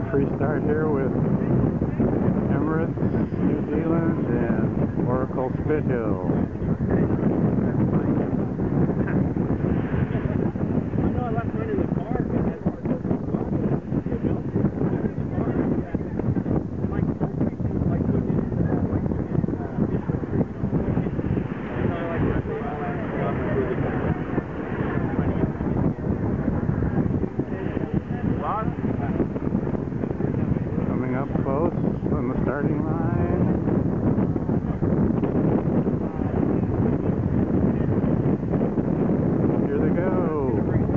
free start here with Emirates, New Zealand, and Oracle Spithill. Coming up close on the starting line. Here they go.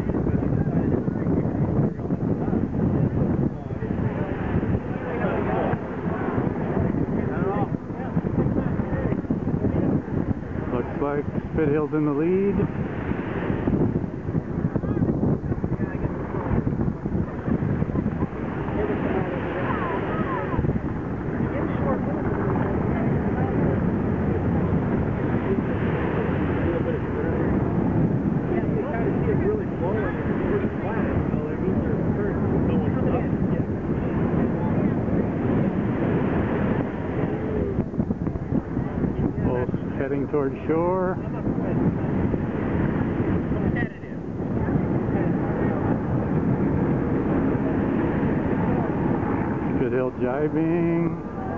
Looks like Spithill's in the lead. Heading towards shore. Spithill jibing.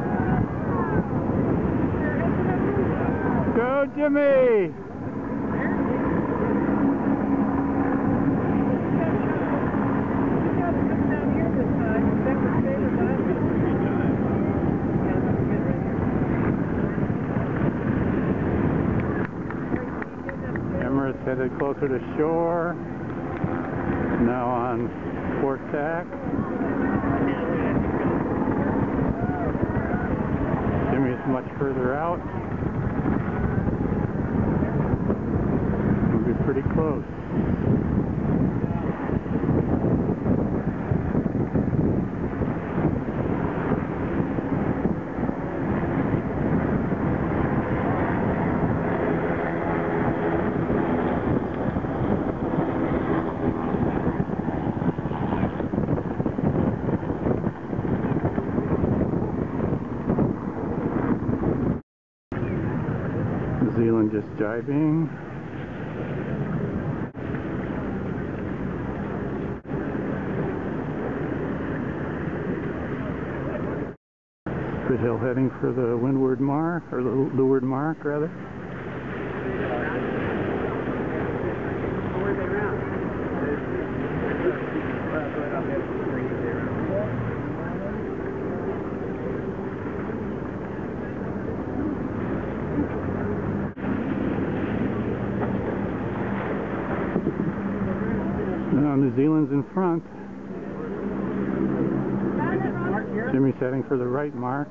Go Jimmy! Emirates headed closer to shore, now on port tack. Jimmy's much further out. We'll be pretty close. New Zealand just jibing. Spithill heading for the windward mark, or the leeward mark rather. Now New Zealand's in front. Jimmy's heading for the right mark.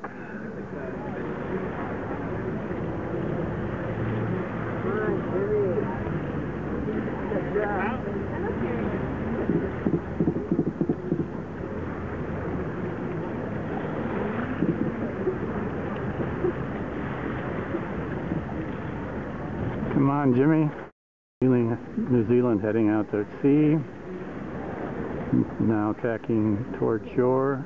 Come on, Jimmy. New Zealand heading out to sea. Now tacking toward shore.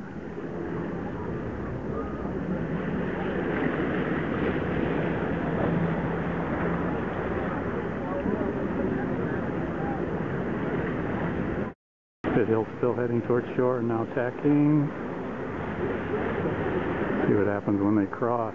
Spithill's still heading towards shore and now tacking. See what happens when they cross.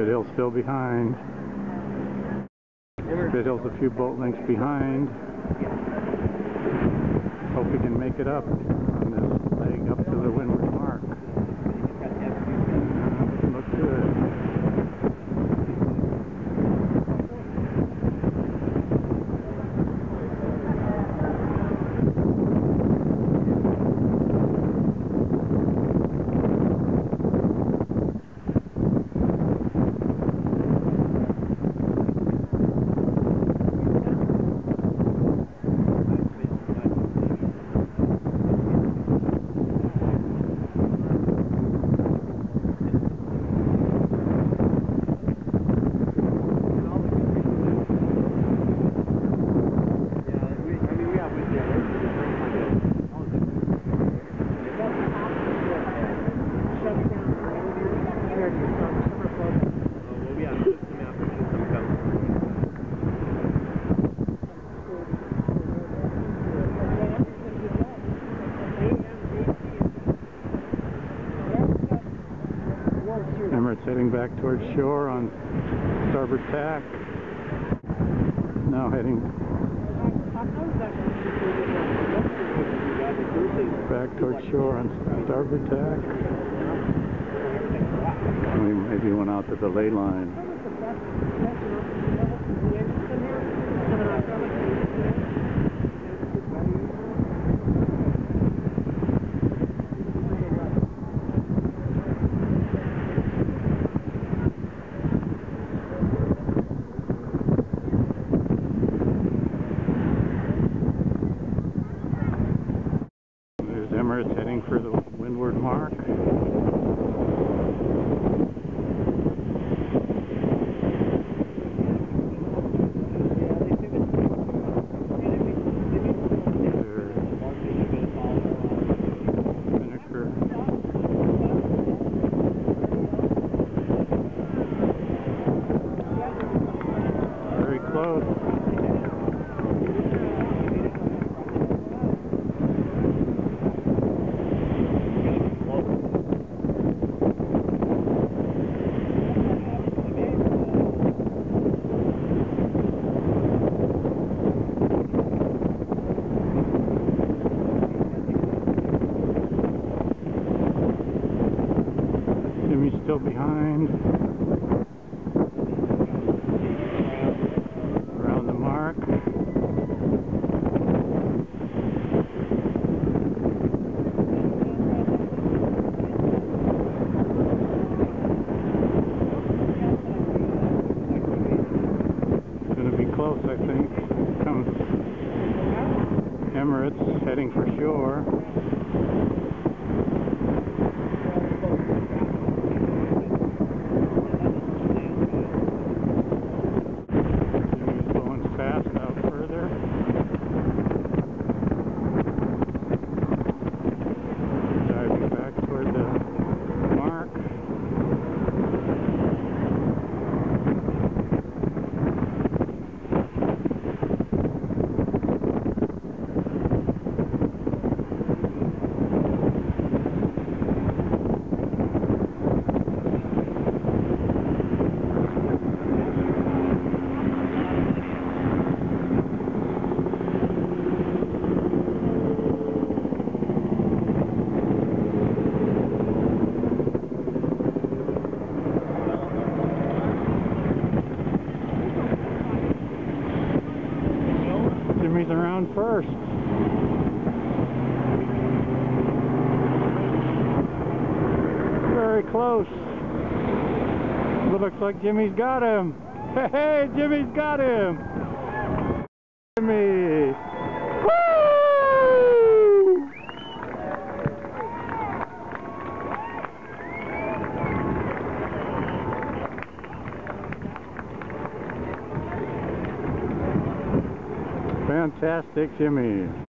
Spithill's still behind. Spithill's a few boat lengths behind. Hope he can make it up on this leg up to the windward mark. Doesn't look good. Emirates heading back towards shore on starboard tack. Now heading back towards shore on starboard tack. We maybe went out to the ley line. Emirates heading for the windward mark. Very close. Jimmy's still behind. Around the mark. It's going to be close, I think. Comes Emirates heading for shore. Jimmy's around first. Very close. But looks like Jimmy's got him. Hey, Jimmy's got him. Jimmy. Woo! Fantastic, Jimmy.